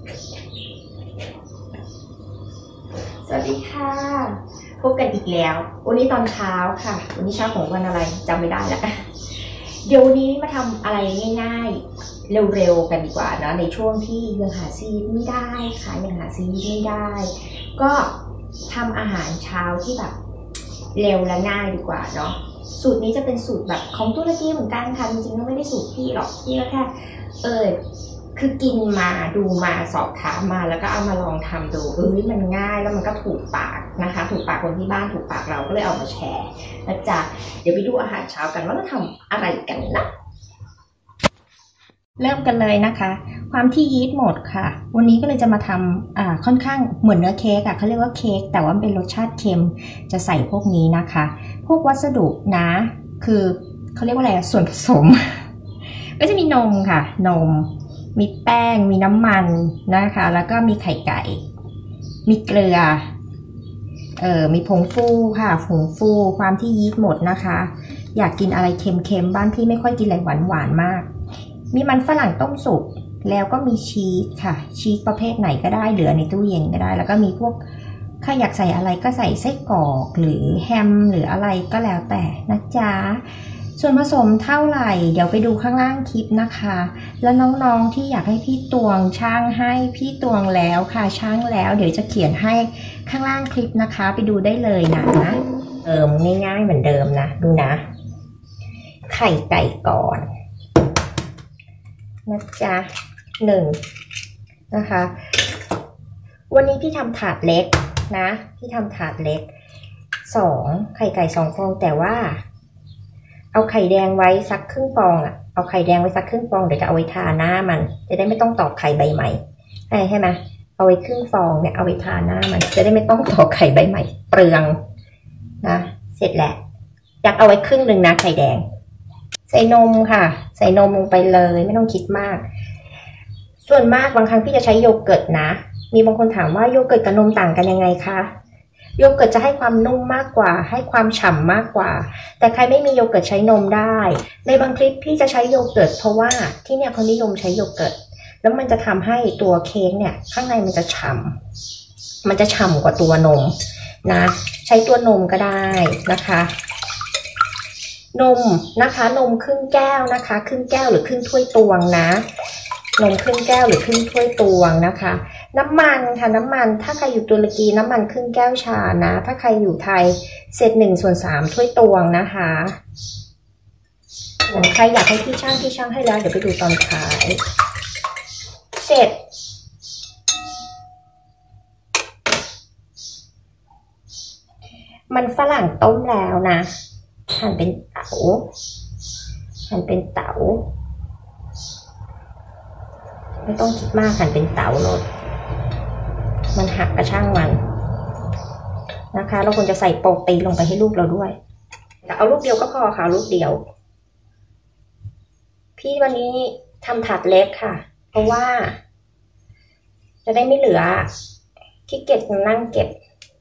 สวัสดีค่ะพบกันอีกแล้ววันนี้ตอนเช้าค่ะวันนี้เช้าของวันอะไรจำไม่ได้แล้วเดี๋ยวนี้มาทำอะไรง่ายๆเร็วๆกันดีกว่านะในช่วงที่ยังหาซีรีส์ไม่ได้ค่ะยังหาซีรีส์ไม่ได้ก็ทำอาหารเช้าที่แบบเร็วและง่ายดีกว่าเนาะสูตรนี้จะเป็นสูตรแบบของตุรกีเหมือนกันค่ะจริงๆก็ไม่ได้สูตรพี่หรอกพี่ก็แค่คือกินมาดูมาสอบถามมาแล้วก็เอามาลองทำดูมันง่ายแล้วมันก็ถูกปากนะคะถูกปากคนที่บ้านถูกปากเราก็เลยเอามาแชร์นะจ๊ะเดี๋ยวไปดูอาหารเช้ากันว่าเราทำอะไรกันนะเริ่มกันเลยนะคะความที่ยีสต์หมดค่ะวันนี้ก็เลยจะมาทำค่อนข้างเหมือนเนื้อเค้กเขาเรียกว่าเค้กแต่ว่าเป็นรสชาติเค็มจะใส่พวกนี้นะคะพวกวัสดุนะคือเขาเรียกว่าอะไรส่วนผสม ก็จะมีนมค่ะนมมีแป้งมีน้ำมันนะคะแล้วก็มีไข่ไก่มีเกลือมีผงฟูค่ะผงฟูความที่ยีสต์หมดนะคะอยากกินอะไรเค็มๆบ้านพี่ไม่ค่อยกินอะไรหวานๆมากมีมันฝรั่งต้มสุกแล้วก็มีชีสค่ะชีสประเภทไหนก็ได้เหลือในตู้เย็นก็ได้แล้วก็มีพวกใครอยากใส่อะไรก็ใส่ไส้กรอกหรือแฮมหรืออะไรก็แล้วแต่นะจ๊ะส่วนผสมเท่าไหร่เดี๋ยวไปดูข้างล่างคลิปนะคะแล้วน้องๆที่อยากให้พี่ตวงช่างให้พี่ตวงแล้วค่ะช่างแล้วเดี๋ยวจะเขียนให้ข้างล่างคลิปนะคะไปดูได้เลยนะง่ายๆเหมือนเดิมนะดูนะไข่ไก่ก่อนนะจ๊ะ1นะคะวันนี้พี่ทำถาดเล็กนะพี่ทำถาดเล็ก2ไข่ไก่2ฟองแต่ว่าเอาไข่แดงไว้สักครึ่งฟองเอาไข่แดงไว้สักครึ่งฟองเดี๋ยวจะเอาไว้ทาหน้ามันจะได้ไม่ต้องตอกไข่ใบใหม่ใช่ไหมเอาไว้ครึ่งฟองเนี่ยเอาไว้ทาหน้ามันจะได้ไม่ต้องตอกไข่ใบใหม่เปลืองนะเสร็จแล้วอยากเอาไว้ครึ่งหนึ่งนะไข่แดงใส่นมค่ะใส่นมลงไปเลยไม่ต้องคิดมากส่วนมากบางครั้งพี่จะใช้โยเกิร์ตนะมีบางคนถามว่าโยเกิร์ตกับนมต่างกันยังไงคะโยเกิร์ตจะให้ความนุ่มมากกว่าให้ความฉ่ำมากกว่าแต่ใครไม่มีโยเกิร์ตใช้นมได้ในบางคลิปพี่จะใช้โยเกิร์ตเพราะว่าที่เนี่ยเขานิยมใช้โยเกิร์ตแล้วมันจะทำให้ตัวเค้กเนี่ยข้างในมันจะฉ่ำกว่าตัวนมนะใช้ตัวนมก็ได้นะคะนมนะคะนมครึ่งแก้วนะคะครึ่งแก้วหรือครึ่งถ้วยตวงนะนมครึ่งแก้วหรือครึ่งถ้วยตวงนะคะน้ำมันค่ะน้ำมันถ้าใครอยู่ตุรกีน้ำมันครึ่งแก้วชานะถ้าใครอยู่ไทยเศษ1/3ถ้วยตวงนะคะใครอยากให้พี่ช่างให้แล้วเดี๋ยวไปดูตอนท้ายเสร็จมันฝรั่งต้มแล้วนะหั่นเป็นเต๋าไม่ต้องคิดมากหั่นเป็นเต๋าเลยมันหักกระช่างมันนะคะเราควรจะใส่โปรตีนลงไปให้ลูกเราด้วยแต่เอาลูกเดียวก็พอค่ะลูกเดียวพี่วันนี้ทำถาดเล็กค่ะเพราะว่าจะได้ไม่เหลือขี้เกียจนั่งเก็บ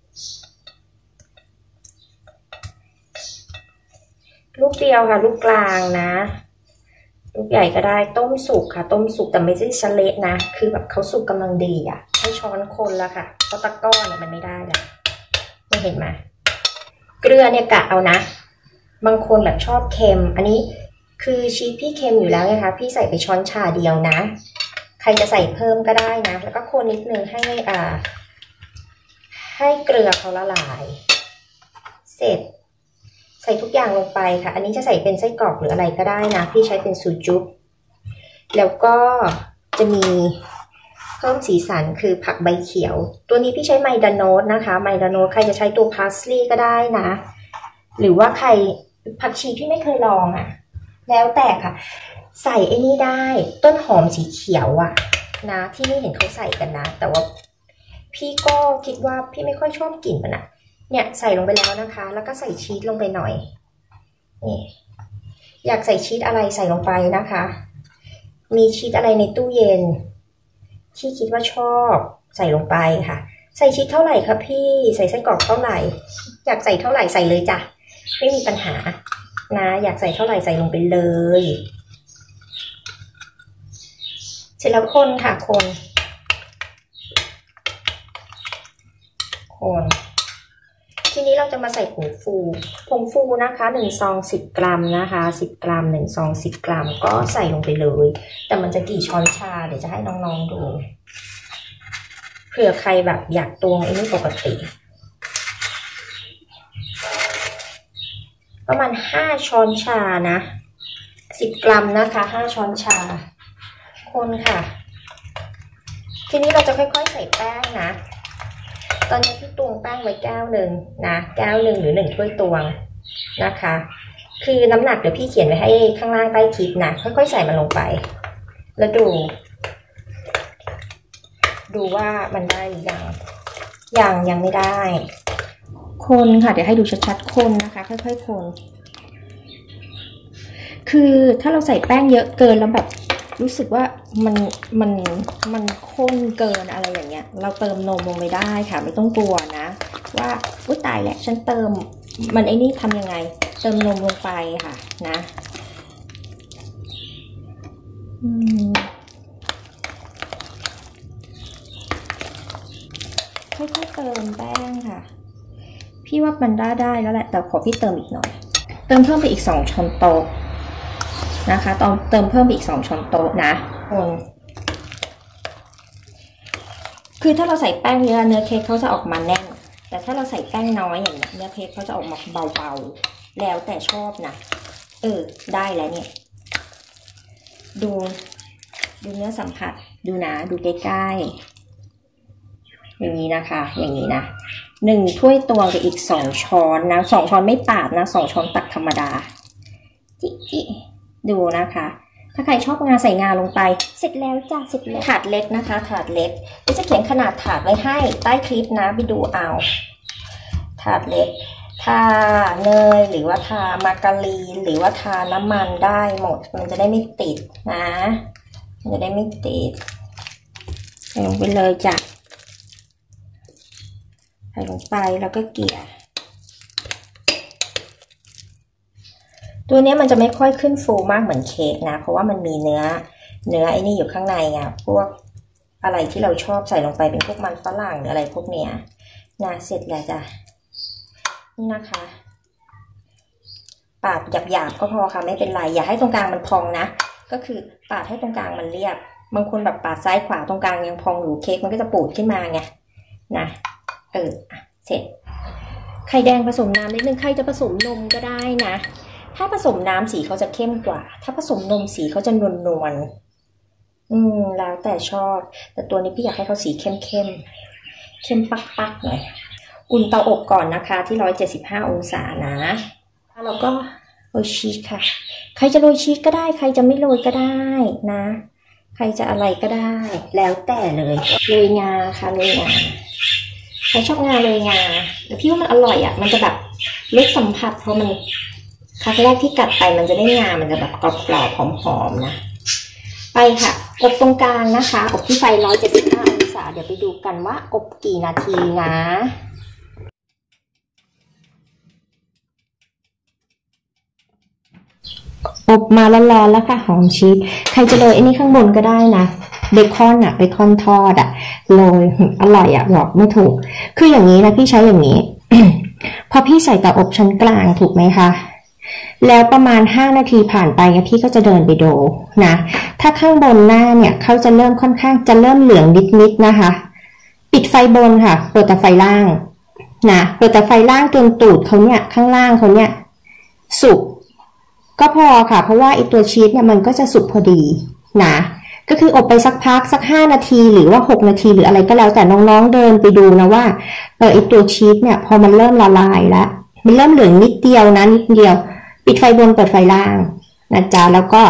ลูกเดียวค่ะลูกกลางนะลูกใหญ่ก็ได้ต้มสุกค่ะต้มสุกแต่ไม่ใช่เละนะคือแบบเขาสุกกำลังดีให้ช้อนคนแล้วค่ะเพราะตะก้อนมันไม่ได้แล้วไม่เห็นไหมเกลือเนี่ยกะเอานะบางคนแบบชอบเค็มอันนี้คือชีสพี่เค็มอยู่แล้วไงคะพี่ใส่ไปช้อนชาเดียวนะใครจะใส่เพิ่มก็ได้นะแล้วก็คนนิดนึงให้เกลือเขาละลายเสร็จใส่ทุกอย่างลงไปค่ะอันนี้จะใส่เป็นไส้กรอกหรืออะไรก็ได้นะพี่ใช้เป็นซูจุ๊บแล้วก็จะมีเพิ่มสีสันคือผักใบเขียวตัวนี้พี่ใช้ไมดาโนสนะคะไมดาโนสใครจะใช้ตัวพาสลีย์ก็ได้นะหรือว่าใครผักชีพี่ไม่เคยลองแล้วแต่ค่ะใส่ไอ้นี่ได้ต้นหอมสีเขียวนะที่นี่เห็นเขาใส่กันนะแต่ว่าพี่ก็คิดว่าพี่ไม่ค่อยชอบกลิ่นมันเนี่ยใส่ลงไปแล้วนะคะแล้วก็ใส่ชีสลงไปหน่อยนี่อยากใส่ชีสอะไรใส่ลงไปนะคะมีชีสอะไรในตู้เย็นที่คิดว่าชอบใส่ลงไปค่ะใส่ชีสเท่าไหร่คะพี่ใส่ไส้กรอกเท่าไหร่อยากใส่เท่าไหร่ใส่เลยจ้ะไม่มีปัญหานะอยากใส่เท่าไหร่ใส่ลงไปเลยเสร็จแล้วคนค่ะคนคนทีนี้เราจะมาใส่ผงฟูนะคะ1 ซอง 10 กรัมนะคะ10 กรัม1 ซอง 10 กรัมก็ใส่ลงไปเลยแต่มันจะกี่ช้อนชาเดี๋ยวจะให้น้องๆดูเผื่อใครแบบอยากตวงไอ้นี่ปกติประมาณ5 ช้อนชานะ10 กรัมนะคะ5 ช้อนชาคนค่ะทีนี้เราจะค่อยๆใส่แป้งนะตอนนี้พี่ตวงแป้งไว้แก้วหนึ่งนะแก้วหนึ่งหรือ1 ถ้วยตวงนะคะคือน้ำหนักเดี๋ยวพี่เขียนไว้ให้ข้างล่างใต้คลิปนะค่อยๆใส่มันลงไปแล้วดูว่ามันได้หรือยังไม่ได้คนค่ะเดี๋ยวให้ดูชัดๆคนนะคะค่อยๆคนคือถ้าเราใส่แป้งเยอะเกินแล้วแบบรู้สึกว่ามันข้นเกินอะไรอย่างเงี้ยเราเติมนมลงไปได้ค่ะไม่ต้องกลัวนะว่าอุ๊ยตายแล้วฉันเติมมันไอ้นี่ทำยังไงเติมนมลงไปค่ะนะค่อยๆเติมแป้งค่ะพี่ว่ามันได้แล้วแหละแต่ขอพี่เติมอีกหน่อยเติมเพิ่มไปอีก2 ช้อนโต๊ะนะคะตอนเติมเพิ่มอีก2 ช้อนโต๊ะนะคือถ้าเราใส่แป้งเยอะเนื้อเค้กเขาจะออกมาแน่นแต่ถ้าเราใส่แป้งน้อยอย่างนี้เนื้อเค้กเขาจะออกมาเบาๆแล้วแต่ชอบนะได้แล้วเนี่ยดูเนื้อสัมผัสดูนะดูใกล้ๆอย่างนี้นะคะอย่างนี้นะ1 ถ้วยตวงกับอีก2 ช้อนนะ2 ช้อนไม่ปาดนะ2 ช้อนตักธรรมดาจิดูนะคะถ้าใครชอบงาใส่งาลงไปเสร็จแล้วจ้ะเสร็จแล้วถาดเล็กนะคะถาดเล็กจะเขียนขนาดถาดไว้ให้ใต้คลิปนะไปดูเอาถาดเล็กทาเนยหรือว่าทามาการีนหรือว่าทาน้ำมันได้หมดมันจะได้ไม่ติดนะมันจะได้ไม่ติดใส่ลงไปเลยจ้ะใส่ลงไปแล้วก็เกลี่ยตัวนี้มันจะไม่ค่อยขึ้นฟูมากเหมือนเค้กนะเพราะว่ามันมีเนื้อไอ้นี่อยู่ข้างในอ่ะพวกอะไรที่เราชอบใส่ลงไปเป็นพวกมันฝรั่งหรืออะไรพวกเนี้ยนะเสร็จแล้วจ้ะนี่นะคะปาดหยาบๆก็พอค่ะไม่เป็นไรอย่าให้ตรงกลางมันพองนะก็คือปาดให้ตรงกลางมันเรียบบางคนแบบปาดซ้ายขวาตรงกลางยังพองอยู่เค้กมันก็จะปูดขึ้นมาไงนะเสร็จไข่แดงผสมน้ำนิดนึงใครจะผสมนมก็ได้นะถ้าผสมน้ำสีเขาจะเข้มกว่าถ้าผสมนมสีเขาจะนวลแล้วแต่ชอบแต่ตัวนี้พี่อยากให้เขาสีเข้มปักหน่อยอุ่นเตาอบก่อนนะคะที่175 องศานะแล้วก็โรยชีสค่ะใครจะโรยชีสก็ได้ใครจะไม่โรยก็ได้นะใครจะอะไรก็ได้แล้วแต่เลยโรยงาค่ะโรยงาใครชอบงาโรยงาแต่พี่ว่ามันอร่อยอ่ะมันจะแบบรสสัมผัสเพราะมันครั้งแรกที่กัดไปมันจะได้งามันจะแบบกรอบๆหอมๆนะไปค่ะอบตรงกลางนะคะอบที่ไฟ175 องศาเดี๋ยวไปดูกันว่าอบกี่นาทีนะอบมาร้อนๆแล้วค่ะหอมชีสใครจะโรยไอ้นี่ข้างบนก็ได้นะเบคอนอะเบคอนทอดอะโรยอร่อยอะบอกไม่ถูกคืออย่างนี้นะพี่ใช้อย่างนี้ พอพี่ใส่เตาอบชั้นกลางถูกไหมคะแล้วประมาณ5 นาทีผ่านไปพี่ก็จะเดินไปดูนะถ้าข้างบนหน้าเนี่ยเขาจะเริ่มค่อนข้างจะเริ่มเหลืองนิดๆนะคะปิดไฟบนค่ะเปิดแต่ไฟล่างนะเปิดแต่ไฟล่างจนตูดเขาเนี่ยข้างล่างเขาเนี่ยสุกก็พอค่ะเพราะว่าไอตัวชีสเนี่ยมันก็จะสุกพอดีนะก็คืออบไปสักพักสัก5 นาทีหรือว่า6 นาทีหรืออะไรก็แล้วแต่น้องๆเดินไปดูนะว่าไอตัวชีสเนี่ยพอมันเริ่มละลายแล้วมันเริ่มเหลืองนิดเดียวนะนิดเดียวปิดไฟบนเปิดไฟล่างนะจ๊ะแล้วก็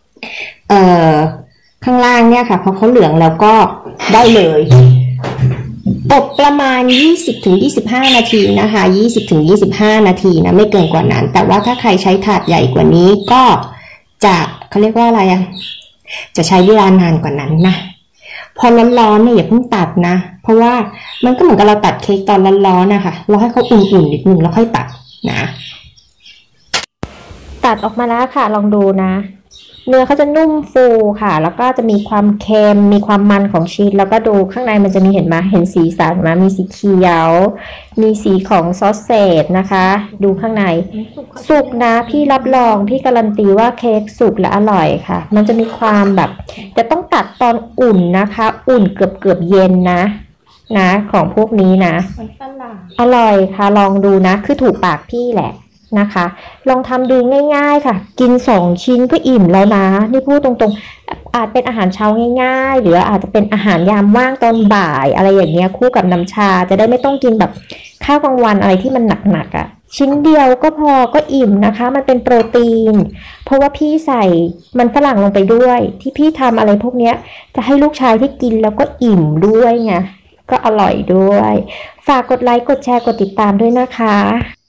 ข้างล่างเนี่ยค่ะพอเขาเหลืองแล้วก็ได้เลยอบประมาณ20-25 นาทีนะคะ20-25 นาทีนะไม่เกินกว่านั้นแต่ว่าถ้าใครใช้ถาดใหญ่กว่านี้ก็จะเขาเรียกว่าอะไรอะจะใช้เวลานานกว่านั้นนะพอร้อนๆเนี่ยอย่าเพิ่งตัดนะเพราะว่ามันก็เหมือนกับเราตัดเค้กตอนร้อนๆนะคะเราให้เขาอุ่นๆนิดนึงแล้วค่อยตัดนะตัดออกมาแล้วค่ะลองดูนะเนื้อเขาจะนุ่มฟูค่ะแล้วก็จะมีความเค็มมีความมันของชีสแล้วก็ดูข้างในมันจะมีเห็นไหมเห็นสีสันไหมมีสีเขียวมีสีของซอสเซจนะคะดูข้างในสุกนะพี่รับรองพี่การันตีว่าเค้กสุกและอร่อยค่ะมันจะมีความแบบแต่ต้องตัดตอนอุ่นนะคะอุ่นเกือบเย็นนะของพวกนี้นะอร่อยค่ะลองดูนะคือถูกปากพี่แหละนะคะลองทำดูง่ายๆค่ะกิน2ชิ้นก็อิ่มแล้วนะนี่พูดตรงๆอาจเป็นอาหารเช้าง่ายๆหรืออาจจะเป็นอาหารยามว่างตอนบ่ายอะไรอย่างเงี้ยคู่กับน้ำชาจะได้ไม่ต้องกินแบบข้าวกลางวันอะไรที่มันหนักๆอ่ะชิ้นเดียวก็พอก็อิ่มนะคะมันเป็นโปรตีนเพราะว่าพี่ใส่มันฝรั่งลงไปด้วยที่พี่ทำอะไรพวกเนี้ยจะให้ลูกชายที่กินแล้วก็อิ่มด้วยไงก็อร่อยด้วยฝากกดไลค์กดแชร์กดติดตามด้วยนะคะ